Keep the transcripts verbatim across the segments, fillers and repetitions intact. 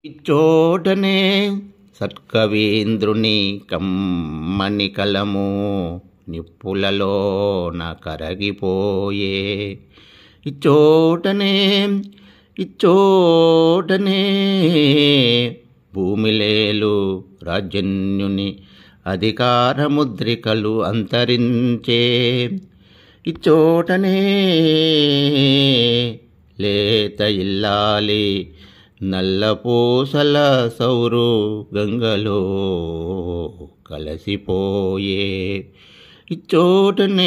ఇచ్చోటనే సత్కవీంద్రుని కమ్మని కలము నిప్పులలోన కరగిపోయే. ఇచ్చోటనే ఇచ్చోటనే భూమిలేలు రాజన్యుని అధికార ముద్రికలు అంతరించే. ఇచ్చోటనే లేత ఇల్లాలి నల్లపూసల సౌరు గంగలో కలసిపోయే. ఇచ్చోటనే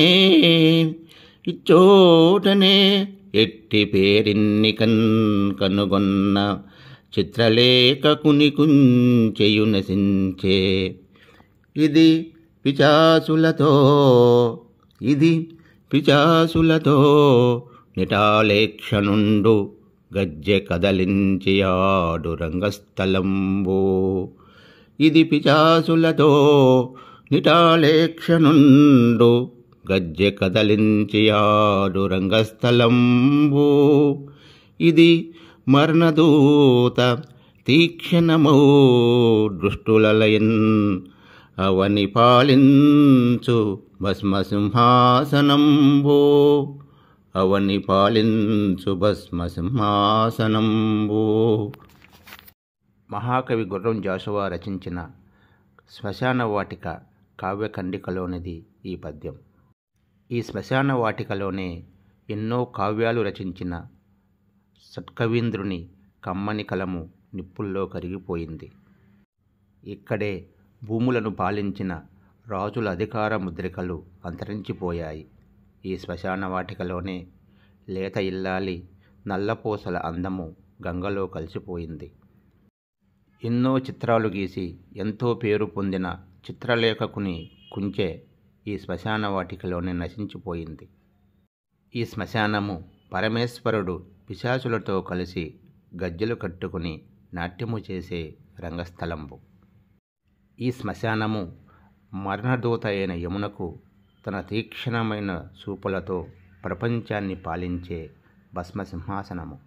ఇచ్చోటనే ఎట్టి పేరిన్ని కన్ కనుగొన్న చిత్రలేఖకుని కుంచెయు నశించే. ఇది పిశాచులతో ఇది పిశాచులతో నిటాలేక్షనుండు గజ్జె కదలించి ఆడు రంగస్థలంబు. ఇది పిశాచులతో నిటాలేక్షనుండు గజ్జె కదలించి ఆడు రంగస్థలంబు. ఇది మరణదూత తీక్షణమౌ దృష్టులలయన్ అవని పాలించు భస్మసింహాసనంబు. అవని పాలించు భస్మసింహాసనంబు. మహాకవి గుర్రం జాషువా రచించిన శ్మశాన వాటిక కావ్యఖండికలోనిది ఈ పద్యం. ఈ శ్మశాన వాటికలోనే ఎన్నో కావ్యాలు రచించిన సత్కవీంద్రుని కమ్మని కలము నిప్పుల్లో కరిగిపోయింది. ఇక్కడే భూములను పాలించిన రాజుల అధికార ముద్రికలు అంతరించిపోయాయి. ఈ శ్మశాన వాటికలోనే లేత ఇల్లాలి నల్లపూసల అందము గంగలో కలిసిపోయింది. ఎన్నో చిత్రాలు గీసి ఎంతో పేరు పొందిన చిత్రలేఖకుని కుంచె ఈ శ్మశాన వాటికలోనే నశించిపోయింది. ఈ శ్మశానము పరమేశ్వరుడు పిశాచులతో కలిసి గజ్జెలు కట్టుకుని నాట్యము చేసే రంగస్థలంబు. ఈ శ్మశానము మరణదూత అయిన యమునకు తన తీక్షణమైన చూపులతో ప్రపంచాన్ని పాలించే భస్మసింహాసనము.